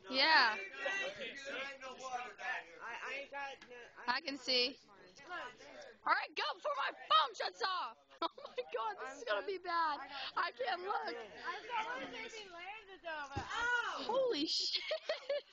Yeah, I ain't got no. I can see. All right, go before my phone shuts off. Oh my God, this is gonna be bad. I can't look. I thought my baby landed over. Oh! Holy shit.